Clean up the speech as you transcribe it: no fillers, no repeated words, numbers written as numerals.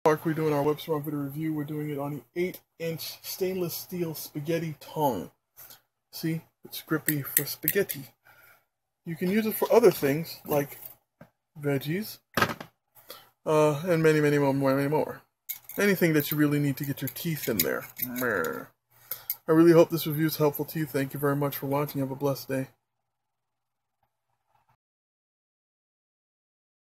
We're doing our WebStaurant Video Review. We're doing it on the 8-inch stainless steel spaghetti tongue. See, it's grippy for spaghetti. You can use it for other things like veggies and many more. Anything that you really need to get your teeth in there. I really hope this review is helpful to you. Thank you very much for watching. Have a blessed day.